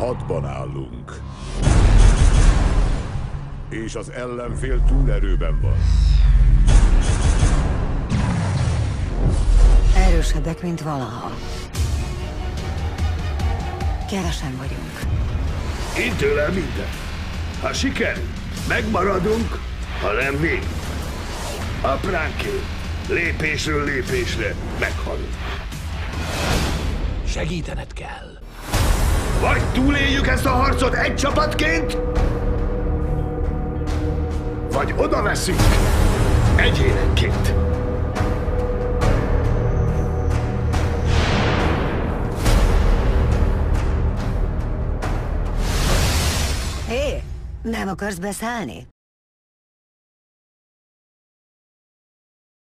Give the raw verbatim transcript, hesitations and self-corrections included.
hadban állunk. És az ellenfél túlerőben van. Erősebbek, mint valaha. Kevesen vagyunk. Intől el minden. Ha sikerül, megmaradunk, ha nem vég. Apránként, lépésről lépésre meghalunk. Segítened kell. Vagy túléljük ezt a harcot egy csapatként, vagy oda veszünk egyénenként. Hé, nem akarsz beszállni?